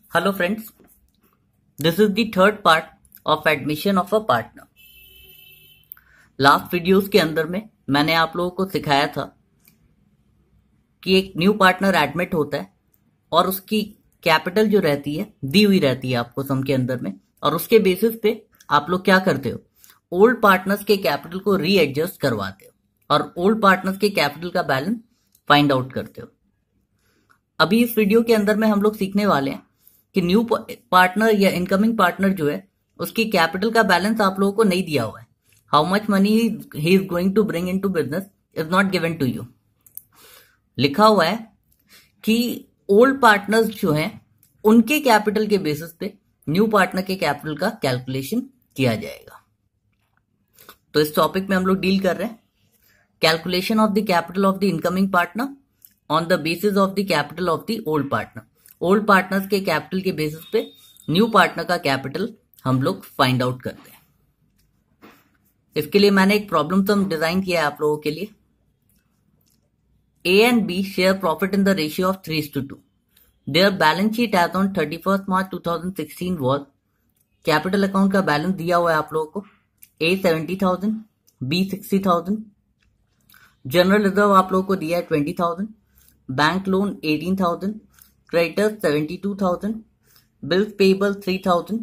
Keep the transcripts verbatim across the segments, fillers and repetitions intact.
Hello friends, this is the third part of admission of a partner. Last videos के अंदर में मैंने आप लोगों को सिखाया था कि एक न्यू पार्टनर एडमिट होता है और उसकी कैपिटल जो रहती है दी हुई रहती है आपको सम के अंदर में, और उसके बेसिस पे आप लोग क्या करते हो, ओल्ड पार्टनर्स के कैपिटल को रीएडजस्ट करवाते हो और ओल्ड पार्टनर्स के कैपिटल का बैलेंस फाइंड आउट करते हो। अभी इस वीडियो के अंदर में हम लोग सीखने वाले हैं कि न्यू पार्टनर या इनकमिंग पार्टनर जो है उसकी कैपिटल का बैलेंस आप लोगों को नहीं दिया हुआ है। How much money he is going to bring into business is not given to you. लिखा हुआ है कि ओल्ड पार्टनर्स जो हैं उनके कैपिटल के बेसिस पे न्यू पार्टनर के कैपिटल का कैलकुलेशन किया जाएगा। तो इस टॉपिक में हम लोग डील कर रहे हैं calculation of the capital of the incoming partner on the basis of the capital of the old partner. Old partners के कैपिटल के बेसिस पे न्यू पार्टनर का कैपिटल हम लोग फाइंड आउट करते हैं। इसके लिए मैंने एक प्रॉब्लम सम डिजाइन किया है आप लोगों के लिए। A and B share profit in the ratio of three is to two. Their balance sheet as on thirty first March two thousand sixteen was, capital account का बैलेंस दिया हुआ है आप लोगों को, A seventy thousand, B sixty thousand, general reserve आप लोगों को दिया है twenty thousand, bank loan eighteen thousand, creditors seventy two thousand, bills payable three thousand.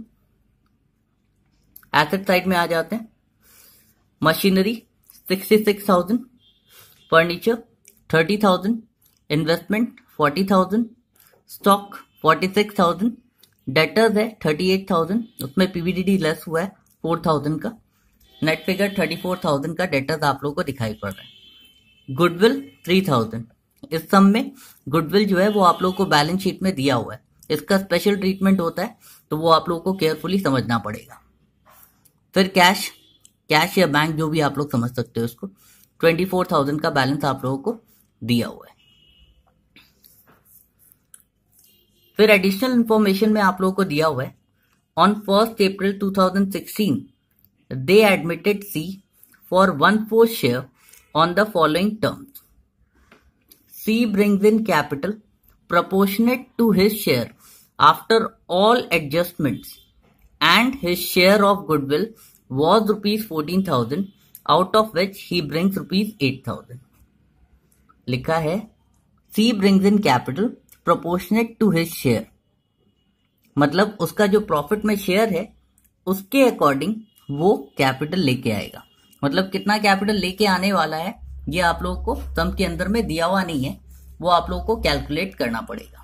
Asset side में आ जाते हैं, machinery sixty six thousand, furniture thirty thousand, investment forty thousand, stock forty six thousand, debtors है thirty eight thousand, उसमें PVDD less हुआ है four thousand का, net figure thirty four thousand का debtors आप लोगों को दिखाई पड़ रहा है। Goodwill three thousand. इस सम में गुडविल जो है वो आप लोगों को बैलेंस शीट में दिया हुआ है, इसका स्पेशल ट्रीटमेंट होता है तो वो आप लोगों को केयरफुली समझना पड़ेगा। फिर कैश, कैश या बैंक जो भी आप लोग समझ सकते हो उसको, ट्वेंटी फोर थाउजेंड का बैलेंस आप लोगों को दिया हुआ है। फिर एडिशनल इंफॉर्मेशन में आप लोगों को दिया हुआ है, on first April two thousand sixteen they admitted C for one fourth share on the following terms. C brings in capital proportionate to his share after all adjustments, and his share of goodwill was rupees fourteen thousand, out of which he brings rupees eight thousand. लिखा है C brings in capital proportionate to his share, मतलब उसका जो profit में share है उसके according वो capital लेके आएगा। मतलब कितना कैपिटल लेके आने वाला है ये आप लोगों को सम के अंदर में दिया हुआ नहीं है, वो आप लोगों को कैलकुलेट करना पड़ेगा।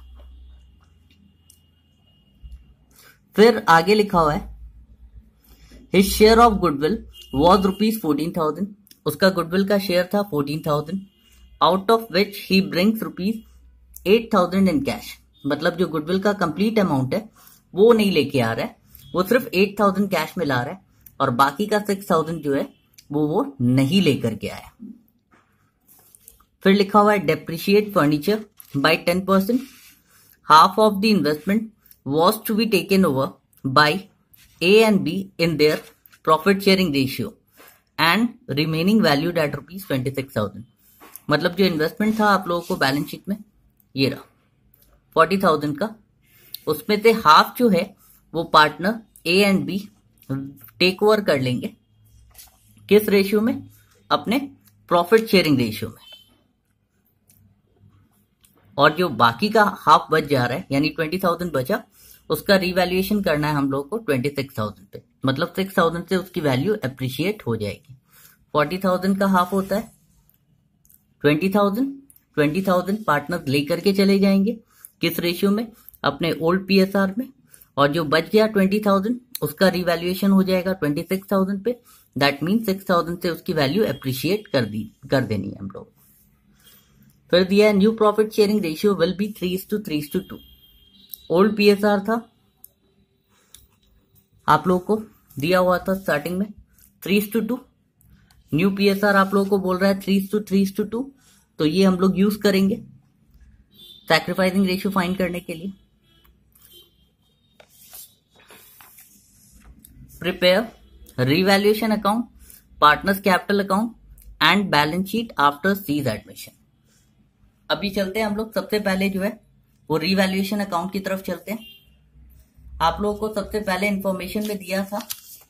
फिर आगे लिखा हुआ है his share of goodwill was rupees fourteen thousand, उसका गुडविल का शेयर था fourteen thousand, out of which he brings rupees eight thousand in cash. मतलब जो गुडविल का कंप्लीट अमाउंट है वो नहीं लेके आ रहा है, वो सिर्फ एट थाउजेंड कैश में ला रहा है और बाकी का सिक्स थाउजेंड जो है वो वो नहीं लेकर के आया। फिर लिखा हुआ है depreciate furniture by ten percent, half of the investment was to be taken over by A and B in their profit sharing ratio and remaining valued at rupees twenty six thousand. मतलब जो investment था आप लोगों को balance sheet में ये रहा forty thousand का, उसमें से हाफ जो है वो partner A and B take over कर लेंगे। किस रेशियो में? अपने प्रॉफिट शेयरिंग रेशियो में। और जो बाकी का हाफ बच जा रहा है यानी ट्वेंटी थाउजेंड बचा, उसका रिवैल्यूएशन करना है हम लोग को ट्वेंटी सिक्स थाउजेंड पे, मतलब सिक्स थाउजेंड से उसकी वैल्यू एप्रिशिएट हो जाएगी। फोर्टी थाउजेंड का हाफ होता है twenty thousand, twenty thousand partner लेकर के चले जाएंगे किस रेशियो में? अपने ओल्ड पीएसआर में, और जो बच गया ट्वेंटी थाउजेंड उसका रिवैल्यूएशन हो जाएगा ट्वेंटी सिक्स थाउजेंड पे। दैट मीन सिक्स थाउजेंड से उसकी वैल्यू एप्रिशिएट कर दी कर देनी है हम लोग। फिर दिया है new profit sharing ratio will be three is to three is to two. Old PSR था आप लोगों को दिया हुआ था स्टार्टिंग में three is to two, new PSR आप लोगों को बोल रहा है three is to three is to two, तो ये हम लोग यूज करेंगे सैक्रिफाइसिंग रेशियो फाइंड करने के लिए। Prepare revaluation account, partners capital account and balance sheet after C's admission. अभी चलते हैं हम लोग सबसे पहले जो है वो रिवैल्यूएशन अकाउंट की तरफ चलते हैं। आप लोगों को सबसे पहले इंफॉर्मेशन में दिया था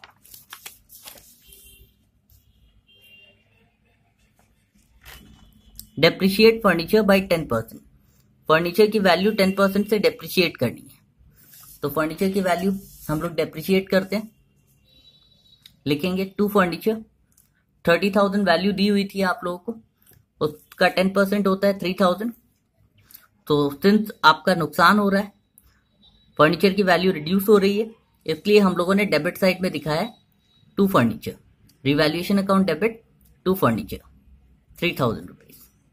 depreciate furniture by ten percent. Furniture की वैल्यू टेन परसेंट से डेप्रिशिएट करनी है। तो फर्नीचर की वैल्यू हम लोग डेप्रिशिएट करते हैं, लिखेंगे to furniture. Thirty thousand value दी हुई थी आप लोगों को, उसका टेन परसेंट होता है थ्री थाउजेंड। तो सिंस आपका नुकसान हो रहा है, फर्नीचर की वैल्यू रिड्यूस हो रही है, इसलिए हम लोगों ने डेबिट साइड में दिखाया है to furniture, revaluation account debit to furniture three thousand rupees.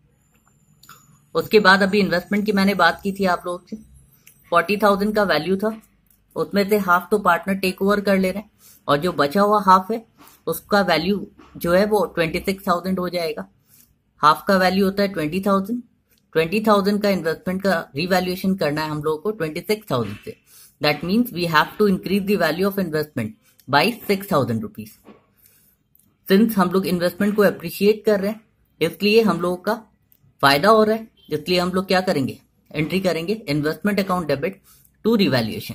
उसके बाद अभी इन्वेस्टमेंट की मैंने बात की थी आप लोगों से, फोर्टी थाउजेंड का वैल्यू था, उसमें से हाफ तो पार्टनर टेक ओवर कर ले रहे हैं और जो बचा हुआ हाफ है उसका वैल्यू जो है वो ट्वेंटी सिक्स थाउजेंड हो जाएगा। हाफ का वैल्यू होता है ट्वेंटी थाउजेंड, ट्वेंटी थाउजेंड का इन्वेस्टमेंट का रिवैल्यूएशन करना है हम लोगों को ट्वेंटी सिक्स थाउजेंड से। That means we have to increase the value of investment by six thousand rupees. Since हम लोग इन्वेस्टमेंट को अप्रिशिएट कर रहे हैं, इसलिए हम लोगों का फायदा हो रहा है, इसलिए हम लोग क्या करेंगे, एंट्री करेंगे investment account debit to revaluation.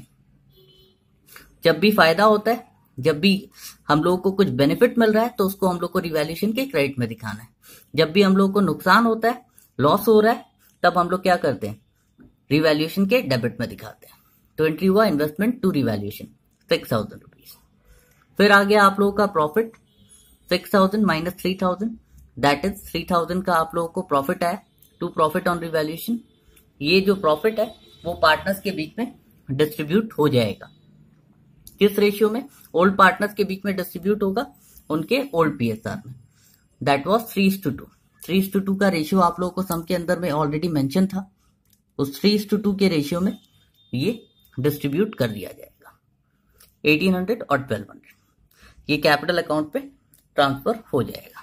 जब भी फायदा होता है, जब भी हम लोगों को कुछ बेनिफिट मिल रहा है, तो उसको हम लोग को रिवैल्यूएशन के क्रेडिट में दिखाना है। जब भी हम लोग को नुकसान होता है, लॉस हो रहा है, तब हम लोग क्या करते हैं, रिवैल्यूएशन के डेबिट में दिखाते हैं। तो एंट्री हुआ investment to revaluation six thousand rupees. फिर आ गया आप लोगों का profit, six thousand minus three thousand, that is three thousand का आप लोगों को प्रॉफिट आया टू प्रॉफिट ऑन रिवैल्यूएशन। ये जो प्रॉफिट है वो पार्टनर्स के बीच में डिस्ट्रीब्यूट हो जाएगा। किस रेशियो में, ओल्ड पार्टनर्स के बीच में डिस्ट्रीब्यूट होगा, उनके ओल्ड पीएसआर में। That was three is to two. Three is to two का रेशियो आप लोगों को सम के अंदर में ऑलरेडी मेंशन था। उस थ्री इज टू टू के रेशियो में ये डिस्ट्रीब्यूट कर दिया जाएगा, एटीन हंड्रेड और ट्वेल्व हंड्रेड ये कैपिटल अकाउंट पे ट्रांसफर हो जाएगा।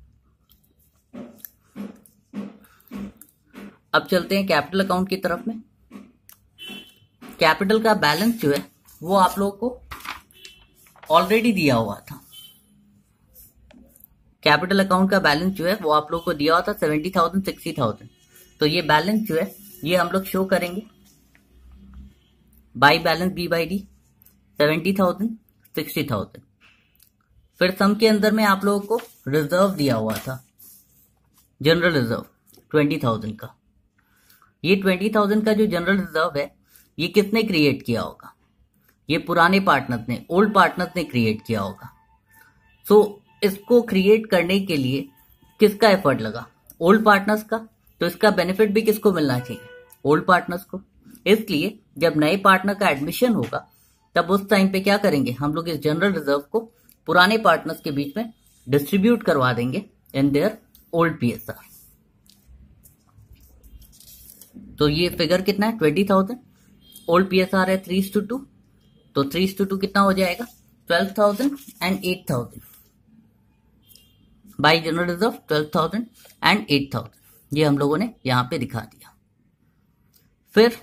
अब चलते हैं कैपिटल अकाउंट की तरफ में। कैपिटल का बैलेंस जो है वो आप लोगों को ऑलरेडी दिया हुआ था। कैपिटल अकाउंट का बैलेंस जो है वो आप लोगों को दिया हुआ था सेवेंटी थाउजेंड सिक्सटी थाउजेंड। तो ये बैलेंस जो है ये हम लोग शो करेंगे by balance B by D, seventy thousand sixty thousand. फिर सम के अंदर में आप लोगों को रिजर्व दिया हुआ था, जनरल रिजर्व ट्वेंटी थाउजेंड का। ये ट्वेंटी थाउजेंड का जो जनरल रिजर्व है ये किसने क्रिएट किया होगा, ये पुराने पार्टनर्स ने, ओल्ड पार्टनर्स ने क्रिएट किया होगा। सो so, इसको क्रिएट करने के लिए किसका एफर्ट लगा, ओल्ड पार्टनर्स का। तो इसका बेनिफिट भी किसको मिलना चाहिए, ओल्ड पार्टनर्स को। इसलिए जब नए पार्टनर का एडमिशन होगा तब उस टाइम पे क्या करेंगे, हम लोग इस जनरल रिजर्व को पुराने पार्टनर्स के बीच में डिस्ट्रीब्यूट करवा देंगे इन देयर ओल्ड पीएसआर। तो ये फिगर कितना है, ट्वेंटी थाउजेंड, ओल्ड पीएसआर है थ्री टू टू, तो थ्री टू टू कितना हो जाएगा, twelve thousand and eight thousand by general reserve, twelve thousand and eight thousand ये हम लोगों ने यहां पे दिखा दिया। फिर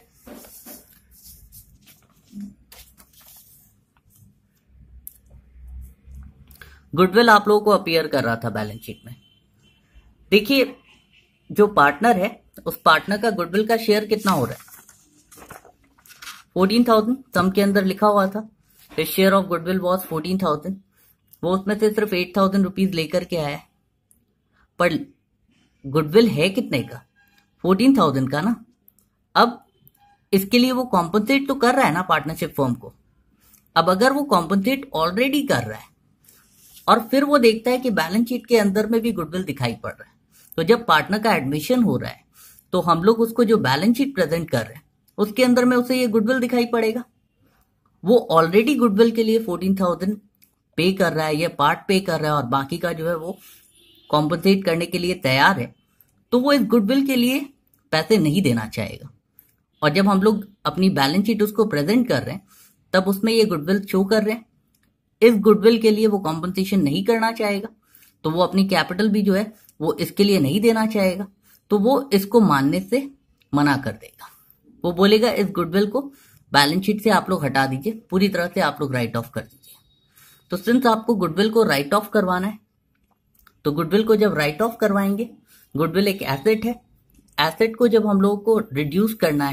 गुडविल आप लोगों को अपीयर कर रहा था बैलेंस शीट में। देखिए जो पार्टनर है उस पार्टनर का गुडविल का शेयर कितना हो रहा है, फोर्टीन थाउजेंड सम के अंदर लिखा हुआ था। His share of goodwill was fourteen thousand, वो उसमें से सिर्फ एट थाउजेंड रुपीज लेकर के आया है। पर गुडविल है कितने का, फोर्टीन थाउजेंड का ना। अब इसके लिए वो कॉम्पनसेट तो कर रहा है ना पार्टनरशिप फर्म को। अब अगर वो कॉम्पनसेट ऑलरेडी कर रहा है और फिर वो देखता है कि बैलेंस शीट के अंदर में भी गुडविल दिखाई पड़ रहा है, तो जब पार्टनर का एडमिशन हो रहा है तो हम लोग उसको जो बैलेंस शीट प्रेजेंट कर रहे हैं उसके अंदर में उसे ये गुडविल दिखाई पड़ेगा। वो ऑलरेडी गुडविल के लिए फोर्टीन थाउजेंड पे कर रहा है, ये पार्ट पे कर रहा है और बाकी का जो है वो कॉम्पनसेट करने के लिए तैयार है, तो वो इस गुडविल के लिए पैसे नहीं देना चाहेगा। और जब हम लोग अपनी बैलेंस शीट उसको प्रेजेंट कर रहे हैं तब उसमें ये गुडविल शो कर रहे हैं, इस गुडविल के लिए वो कॉम्पनसेशन नहीं करना चाहेगा, तो वो अपनी कैपिटल भी जो है वो इसके लिए नहीं देना चाहेगा, तो वो इसको मानने से मना कर देगा। वो बोलेगा इस गुडविल को बैलेंस शीट से आप लोग हटा दीजिए, पूरी तरह से आप लोग राइट ऑफ कर दीजिए। तो सिंस आपको गुडविल को राइट ऑफ करवाना है, तो गुडविल को जब राइट ऑफ करवाएंगे, गुडविल एक एसेट है, एसेट को जब हम लोगों को रिड्यूस करना है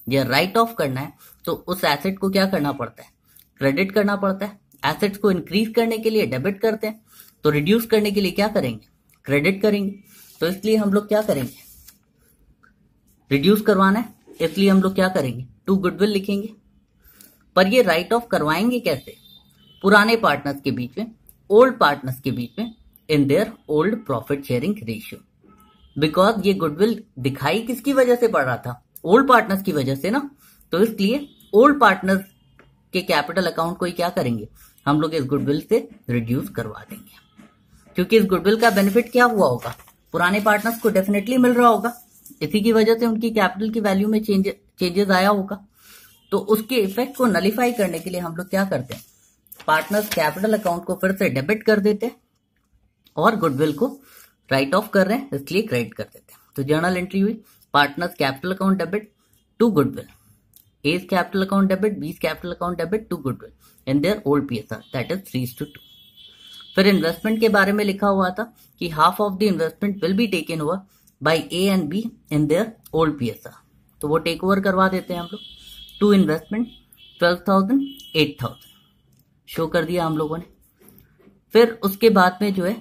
या राइट ऑफ करना है तो उस एसेट को क्या करना पड़ता है, क्रेडिट करना पड़ता है। एसेट्स को इंक्रीज करने के लिए डेबिट करते हैं, तो रिड्यूस करने के लिए क्या करेंगे, क्रेडिट करेंगे। तो इसलिए हम लोग क्या करेंगे, रिड्यूस करवाना है, इसलिए हम लोग क्या करेंगे, टू गुडविल लिखेंगे। पर ये राइट ऑफ करवाएंगे कैसे, पुराने पार्टनर्स के बीच में, ओल्ड पार्टनर्स के बीच में, in their old profit sharing ratio. Because ये गुडविल दिखाई किसकी वजह से पड़ रहा था, ओल्ड पार्टनर्स की वजह से ना। तो इसलिए ओल्ड पार्टनर्स के कैपिटल अकाउंट को ही क्या करेंगे, हम लोग इस गुडविल से रिड्यूस करवा देंगे। क्योंकि इस गुडविल का बेनिफिट क्या हुआ होगा, पुराने पार्टनर्स को डेफिनेटली मिल रहा होगा, इसी की वजह से उनकी कैपिटल की वैल्यू में चेंज चेंजेस आया होगा। तो उसके इफेक्ट को नलिफाई करने के लिए हम लोग क्या करते हैं, पार्टनर्स कैपिटल अकाउंट को फिर से डेबिट कर देते हैं और गुडविल को राइट ऑफ कर रहे हैं इसलिए क्रेडिट कर देते हैं। तो जर्नल एंट्री हुई, partners capital account debit to goodwill, A's capital account debit, B's capital account debit to goodwill in their old PSR, that is three two two. फिर इन्वेस्टमेंट के बारे में लिखा हुआ था कि half of the investment will be taken over by A and B in their old PSR, तो वो टेक ओवर करवा देते हैं हम लोग। To investment twelve thousand, eight thousand show कर दिया हम लोगों ने। फिर उसके बाद में जो है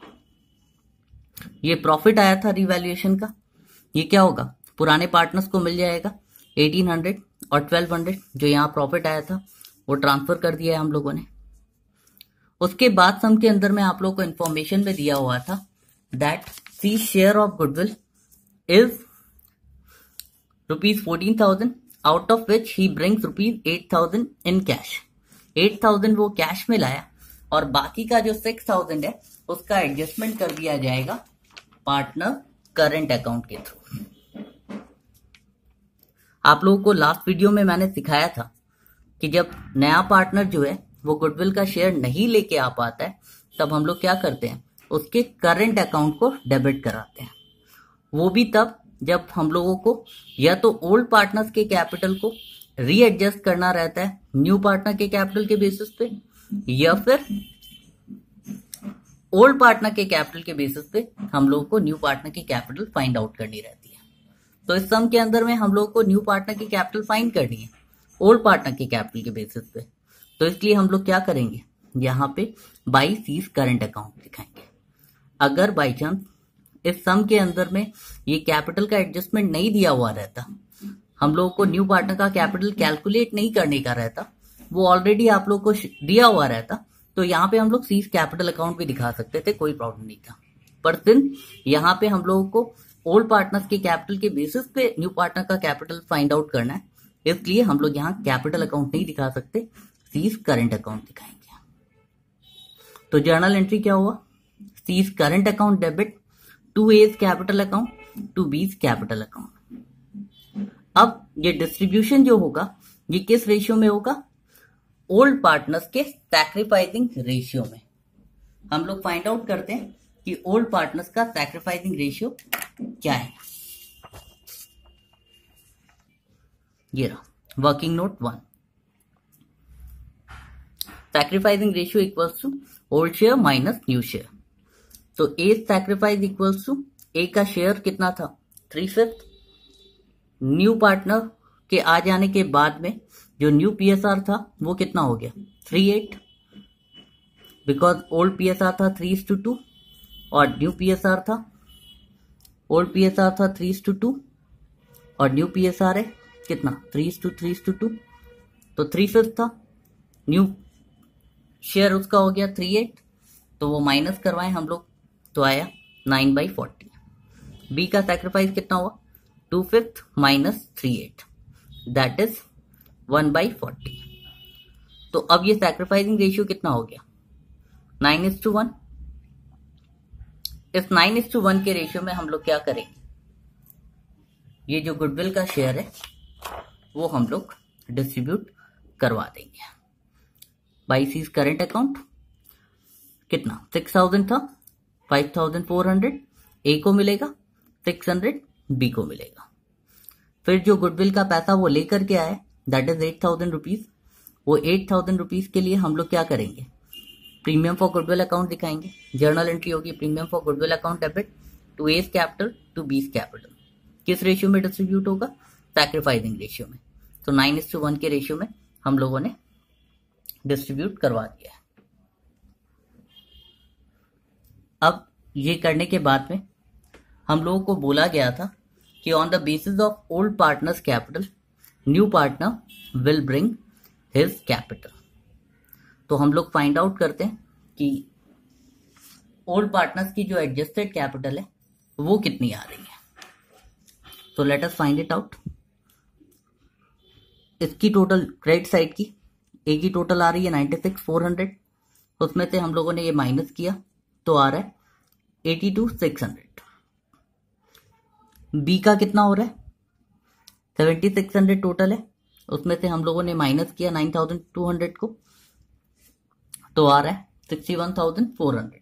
ये प्रॉफिट आया था रिवैल्यूएशन का, ये क्या होगा, पुराने पार्टनर्स को मिल जाएगा एटीन हंड्रेड और ट्वेल्व हंड्रेड, जो यहाँ प्रॉफिट आया था वो ट्रांसफर कर दिया है हम लोगों ने। उसके बाद सम के अंदर में आप लोगों को इन्फॉर्मेशन में दिया हुआ था that C share of goodwill is rupees fourteen thousand, out of which he brings rupees eight thousand in cash. Eight thousand वो कैश में लाया और बाकी का जो सिक्स थाउजेंड है उसका एडजस्टमेंट कर दिया जाएगा पार्टनर करंट अकाउंट के थ्रू। आप लोगों को लास्ट वीडियो में मैंने सिखाया था कि जब नया पार्टनर जो है वो गुडविल का शेयर नहीं लेके आ पाता है तब हम लोग क्या करते हैं, उसके करंट अकाउंट को डेबिट कराते हैं। वो भी तब जब हम लोगों को या तो ओल्ड पार्टनर्स के कैपिटल को रीएडजस्ट करना रहता है न्यू पार्टनर के कैपिटल के बेसिस पे, या फिर ओल्ड पार्टनर के कैपिटल के बेसिस पे हम लोगों को न्यू पार्टनर की कैपिटल फाइंड आउट करनी रहती है। तो इस सम के अंदर में हम लोगों को न्यू पार्टनर की कैपिटल फाइंड करनी है ओल्ड पार्टनर के कैपिटल के बेसिस पे। तो इसलिए हम लोग क्या करेंगे, यहाँ पे बाई सीज करंट अकाउंट दिखाएंगे। अगर बाई चांस इस सम के अंदर में ये कैपिटल का एडजस्टमेंट नहीं दिया हुआ रहता, हम लोगों को न्यू पार्टनर का कैपिटल कैलकुलेट नहीं करने का रहता, वो ऑलरेडी आप लोग को दिया हुआ रहता, तो यहाँ पे हम लोग सीज कैपिटल अकाउंट भी दिखा सकते थे, कोई प्रॉब्लम नहीं था। पर सिंस यहाँ पे हम लोगों को ओल्ड पार्टनर्स के कैपिटल के बेसिस पे न्यू पार्टनर का कैपिटल फाइंड आउट करना है, इसलिए हम लोग यहाँ कैपिटल अकाउंट नहीं दिखा सकते, सीज करंट अकाउंट दिखाएंगे। तो जर्नल एंट्री क्या हुआ, C's current account debit to A's capital account to B's capital account. अब ये डिस्ट्रीब्यूशन जो होगा ये किस रेशियो में होगा, ओल्ड पार्टनर्स के सैक्रिफाइसिंग रेशियो में। हम लोग फाइंड आउट करते हैं कि ओल्ड पार्टनर्स का सैक्रिफाइसिंग रेशियो क्या है। ये रहा working note one, sacrificing ratio equals to old share minus new share. तो A sacrifice equals to A का शेयर कितना था, थ्री फिफ्थ। न्यू पार्टनर के आ जाने के बाद में जो न्यू पीएसआर था वो कितना हो गया, three eight, because old PSR था थ्री टू टू और न्यू पीएसआर था, ओल्ड पीएसआर था थ्री टू टू और न्यू पीएसआर है कितना, three two three two two, तो थ्री फिफ्थ था, न्यू शेयर उसका हो गया थ्री एट, तो वो माइनस करवाएं हम लोग, तो आया नाइन बाई फोर्टी। बी का सैक्रिफाइस कितना हुआ, two fifth minus three eight, that is one by forty. तो अब ये सैक्रिफाइसिंग रेशियो कितना हो गया, नाइन इज टू वन। इस नाइन इज टू वन के रेशियो में हम लोग क्या करेंगे, ये जो गुडविल का शेयर है वो हम लोग डिस्ट्रीब्यूट करवा देंगे बाई सीज करंट अकाउंट। कितना, सिक्स थाउजेंड था, five thousand four hundred A को मिलेगा, सिक्स हंड्रेड बी को मिलेगा। फिर जो गुडविल का पैसा वो लेकर के आए that is eight thousand rupees, वो एट थाउजेंड रुपीज के लिए हम लोग क्या करेंगे, प्रीमियम फॉर गुडविल अकाउंट दिखाएंगे। जर्नल एंट्री होगी premium for goodwill account debit to A's capital to B's capital. किस रेशियो में डिस्ट्रीब्यूट होगा, सैक्रिफाइसिंग रेशियो में। तो नाइन इज टू वन के रेशियो में हम लोगों ने डिस्ट्रीब्यूट करवा दिया है। अब ये करने के बाद में हम लोगों को बोला गया था कि on the basis of old partners capital new partner will bring his capital. तो हम लोग फाइंड आउट करते हैं कि ओल्ड पार्टनर्स की जो एडजस्टेड कैपिटल है वो कितनी आ रही है। तो let us find it out. इसकी टोटल क्रेडिट साइड की ए की टोटल आ रही है नाइन्टी सिक्स फोर हंड्रेड, उसमें से हम लोगों ने ये माइनस किया तो आ रहा है eighty two six hundred. B का कितना हो रहा है सेवेंटी सिक्स हंड्रेड टोटल है, उसमें से हम लोगों ने माइनस किया नाइन थाउजेंड टू हंड्रेड को तो आ रहा है sixty one thousand four hundred.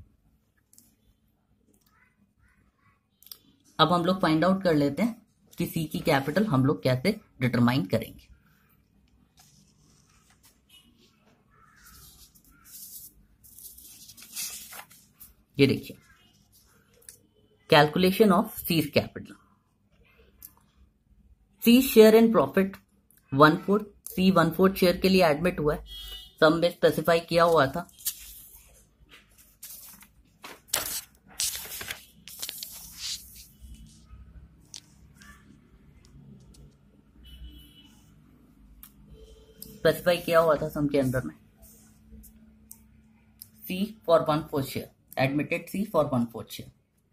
अब हम लोग फाइंड आउट कर लेते हैं कि सी की कैपिटल हम लोग कैसे डिटरमाइन करेंगे। ये देखिए calculation of C capital. C share in profit one fourth, C one fourth share के लिए एडमिट हुआ है, सम में स्पेसिफाई किया हुआ था। स्पेसिफाई किया हुआ था सम के अंदर में C for one fourth share, admitted C for one fourth share.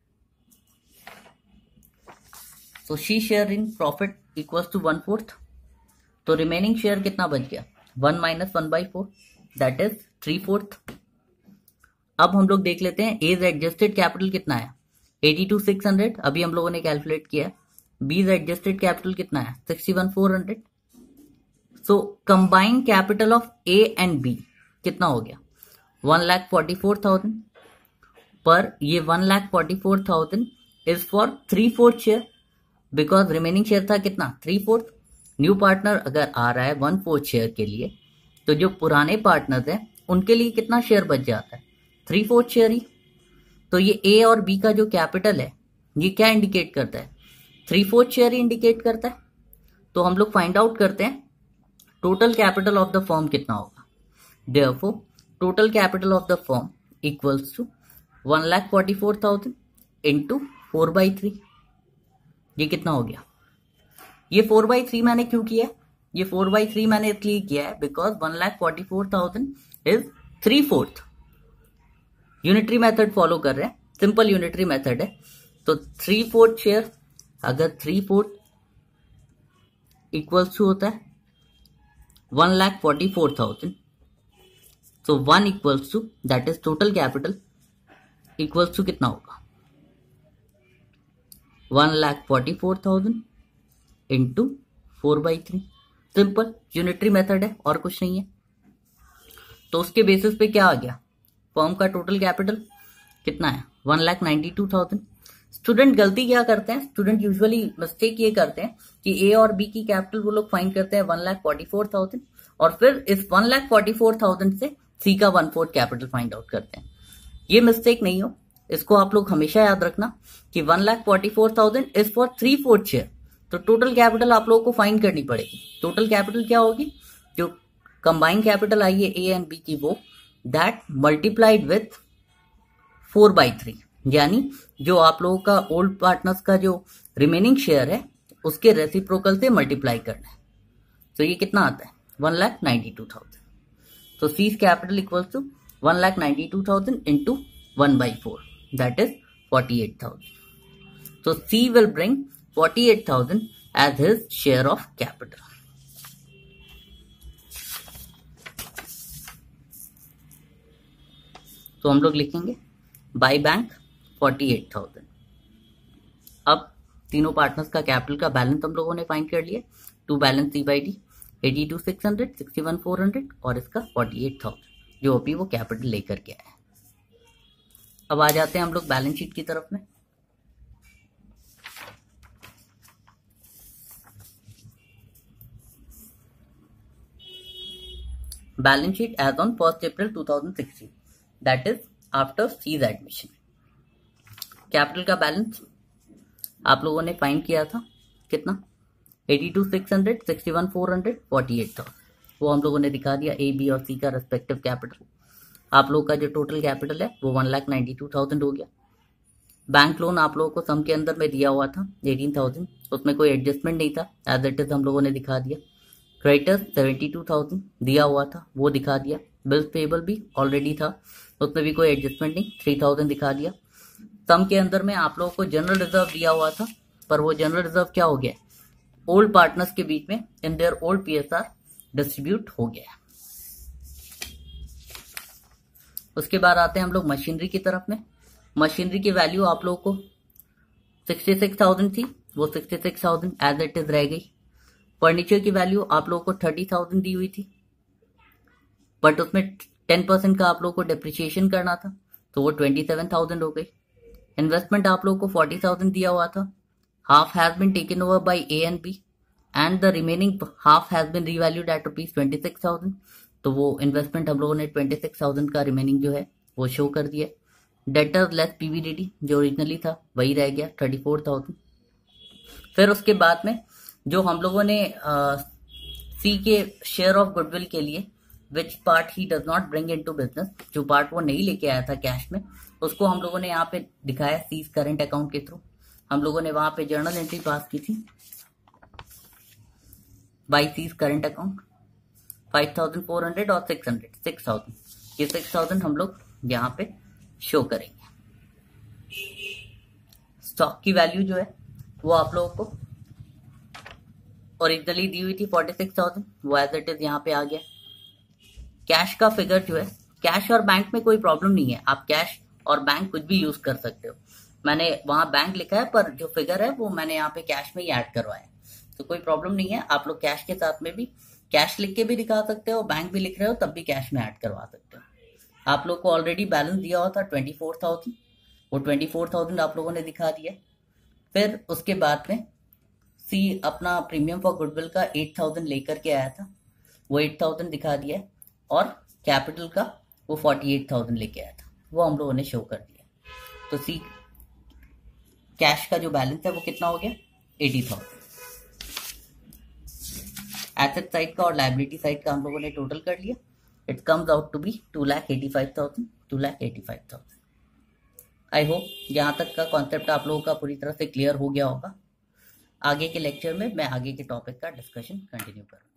So she share in profit equals to one fourth, तो रिमेनिंग शेयर कितना बच गया one minus one by four that is three fourth. अब हम लोग देख लेते हैं एज एडजस्टेड कैपिटल कितना है एटी टू सिक्स हंड्रेड, अभी हम लोगों ने कैलकुलेट किया। बीज एडजस्टेड कैपिटल कितना है sixty one four hundred. So combined capital of A and B कितना हो गया one lakh forty four thousand, पर ये one lakh forty four thousand is for three fourth share because remaining share था कितना थ्री फोर्थ। न्यू पार्टनर अगर आ रहा है वन फोर्थ शेयर के लिए तो जो पुराने पार्टनर्स हैं उनके लिए कितना शेयर बच जाता है थ्री फोर्थ शेयर ही। तो ये ए और बी का जो कैपिटल है ये क्या इंडिकेट करता है थ्री फोर्थ शेयर ही इंडिकेट करता है। तो हम लोग फाइंड आउट करते हैं total capital of the firm कितना होगा। Therefore total capital of the firm equals to one lakh forty four thousand into four by three. ये कितना हो गया, ये फोर बाई थ्री मैंने क्यों किया, ये फोर बाई थ्री मैंने इसलिए किया है because one lakh forty four thousand is three fourth. Unitary method follow कर रहे हैं, सिंपल यूनिटरी मेथड है। तो थ्री फोर्थ शेयर अगर थ्री फोर्थ इक्वल्स टू होता है one lakh forty four thousand, so one equals to that is total capital equals to कितना होगा one lakh forty four thousand into four by three. Simple unitary method है और कुछ नहीं है। तो उसके बेसिस पे क्या आ गया फर्म का टोटल कैपिटल कितना है one lakh ninety two thousand. Student गलती क्या करते हैं, स्टूडेंट यूजुअली मिस्टेक ये करते हैं कि ए और बी की कैपिटल वो लोग फाइंड करते हैं one lakh forty four thousand और फिर इस one lakh forty four thousand से सी का one fourth capital find out करते हैं। ये मिस्टेक नहीं हो, इसको आप लोग हमेशा याद रखना कि one lakh forty four thousand is for three fourth share. तो टोटल कैपिटल आप लोगों को फाइंड करनी पड़ेगी। टोटल कैपिटल क्या होगी, जो कंबाइंड कैपिटल आई है ए एंड बी की वो that multiplied with four by three, यानी जो आप लोगों का ओल्ड पार्टनर्स का जो रिमेनिंग शेयर है उसके रेसिप्रोकल से मल्टीप्लाई करना है। तो ये कितना आता है one lakh ninety two thousand. तो C capital equals to one lakh ninety two thousand into one by four that is forty-eight thousand. So C will bring forty-eight thousand as his share of capital. तो हम लोग लिखेंगे by bank forty-eight thousand. अब तीनों partners का capital का balance हम लोगों ने फाइंड कर लिया। To balance C by D eighty two six hundred sixty one four hundred और इसका forty-eight thousand जो अभी वो कैपिटल लेकर के आया है। अब आ जाते हैं हम लोग बैलेंस शीट की तरफ में। Balance sheet as on first April two thousand sixteen that is after C's admission. Capital का बैलेंस आप लोगों ने फाइंड किया था कितना eighty two six hundred, sixty one four hundred, forty eight thousand, वो हम लोगों ने दिखा दिया ए बी और सी का रेस्पेक्टिव कैपिटल। आप लोगों का जो टोटल कैपिटल है वो one lakh ninety two thousand हो गया। बैंक लोन आप लोगों को सम के अंदर में दिया हुआ था एटीन थाउजेंड, उसमें कोई एडजस्टमेंट नहीं था, एज इट इज हम लोगों ने दिखा दिया। क्रेडिटर्स सेवेंटी टू थाउजेंड दिया हुआ था, वो दिखा दिया। बिल्स पेबल भी ऑलरेडी था, उसमें भी कोई एडजस्टमेंट नहीं, थ्री थाउजेंड दिखा दिया। सम के अंदर में आप लोगों को जनरल रिजर्व दिया हुआ था, पर वो जनरल रिजर्व क्या हो गया, ओल्ड पार्टनर्स के बीच में in their old PSR distribute हो गया। उसके बाद आते हैं हम लोग मशीनरी की तरफ में। मशीनरी की वैल्यू आप लोगों को सिक्सटी सिक्स थाउजेंड थी, वो sixty six thousand as it is रह गई। फर्नीचर की वैल्यू आप लोगों को थर्टी थाउजेंड दी हुई थी, बट उसमें टेन परसेंट का आप लोगों को डिप्रिसिएशन करना था, तो वो ट्वेंटी सेवन थाउजेंड हो गई। इन्वेस्टमेंट आप लोगों को फोर्टी थाउजेंड दिया हुआ था, half has been taken over by A and B and the remaining half has been revalued at rupees twenty six thousand, तो वो इन्वेस्टमेंट हम लोगों ने ट्वेंटी सिक्स थाउजेंड का रिमेनिंग जो है वो शो कर दिया। डेटर लेस पीवीडीटी जो ओरिजिनली था वही रह गया थर्टी फोर थाउजेंड। फिर उसके बाद में जो हम लोगों ने सी के शेयर ऑफ गुडविल के लिए which part he does not bring into business, जो पार्ट वो नहीं लेके आया था कैश में, उसको हम लोगों ने यहाँ पे दिखाया सीज करंट अकाउंट के थ्रू। हम लोगों ने वहां पे जर्नल एंट्री पास की थी by C's current account five thousand four hundred और सिक्स हंड्रेड सिक्स थाउजेंड, ये सिक्स थाउजेंड हम लोग यहाँ पे शो करेंगे। स्टॉक की वैल्यू जो है वो आप लोगों को ओरिजिनली दी हुई थी फोर्टी सिक्स थाउजेंड, वो एज इट इज यहाँ पे आ गया। कैश का फिगर जो है, कैश और बैंक में कोई प्रॉब्लम नहीं है, आप कैश और बैंक कुछ भी यूज कर सकते हो। मैंने वहां बैंक लिखा है, पर जो फिगर है वो मैंने यहाँ पे कैश में ही ऐड करवाया, तो कोई प्रॉब्लम नहीं है। आप लोग कैश के साथ में भी कैश लिख के भी दिखा सकते हो, बैंक भी लिख रहे हो तब भी कैश में ऐड करवा सकते हो। आप लोग को ऑलरेडी बैलेंस दिया हुआ था ट्वेंटी फोर थाउजेंड, वो ट्वेंटी फोर थाउजेंड आप लोगों ने दिखा दिया। फिर उसके बाद में सी अपना प्रीमियम फॉर गुडविल का एट थाउजेंड लेकर के आया था, वो एट थाउजेंड दिखा दिया, और कैपिटल का वो फोर्टी एट थाउजेंड लेके आया था, वो हम लोगों ने शो कर दिया। तो सी कैश का जो बैलेंस है वो कितना हो गया, एटी थाउजेंड। एसेट साइड का और लायबिलिटी साइड का हम लोगों ने टोटल कर लिया, it comes out to be two lakh eighty five thousand two lakh eighty five thousand. I hope यहाँ तक का कॉन्सेप्ट आप लोगों का पूरी तरह से क्लियर हो गया होगा। आगे के लेक्चर में मैं आगे के टॉपिक का डिस्कशन कंटिन्यू करूँगा।